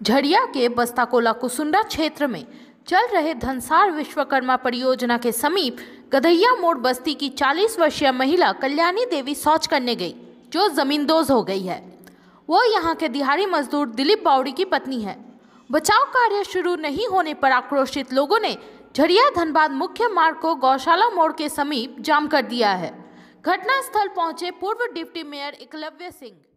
झरिया के बस्ताकोला कुसुंडा क्षेत्र में चल रहे धनसार विश्वकर्मा परियोजना के समीप गधैया मोड़ बस्ती की 40 वर्षीय महिला कल्याणी देवी शौच करने गई, जो जमींदोज हो गई है। वो यहाँ के दिहाड़ी मजदूर दिलीप बावड़ी की पत्नी है। बचाव कार्य शुरू नहीं होने पर आक्रोशित लोगों ने झरिया धनबाद मुख्य मार्ग को गौशाला मोड़ के समीप जाम कर दिया है। घटनास्थल पहुंचे पूर्व डिप्टी मेयर एकलव्य सिंह।